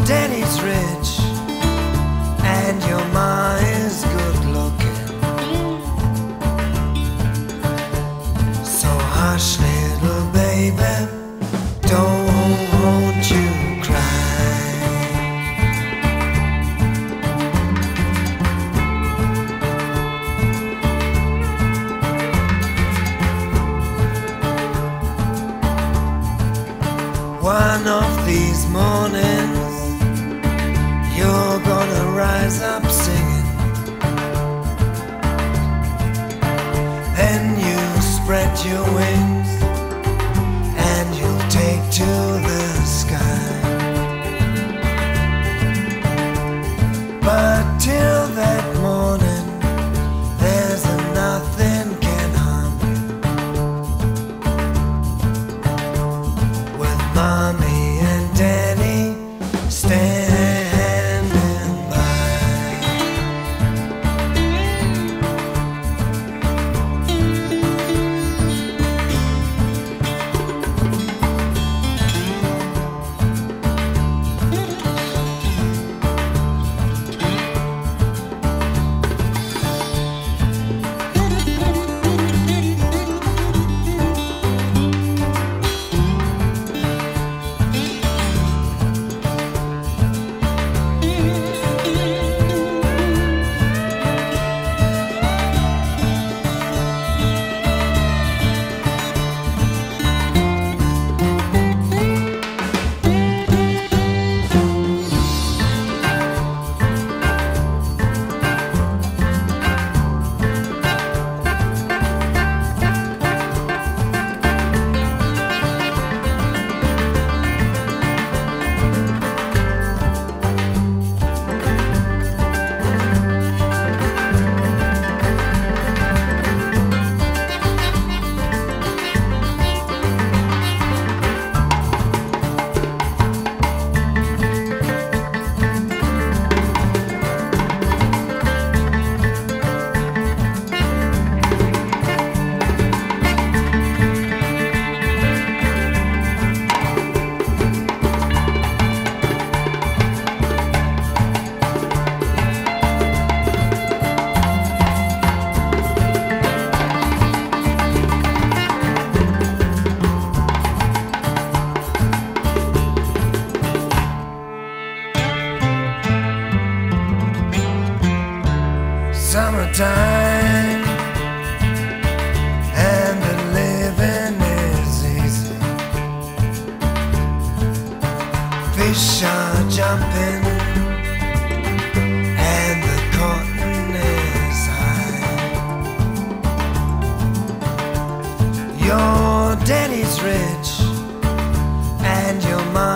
daddy's rich and your ma is good looking. So hush, little baby, don't you cry. One of these mornings you're gonna rise up singing. Then you spread your wings and you'll take to the sky. But till that morning there's nothing can harm you. With mommy and daddy standing by. Summertime and the living is easy. Fish are jumping and the cotton is high. Your daddy's rich and your mom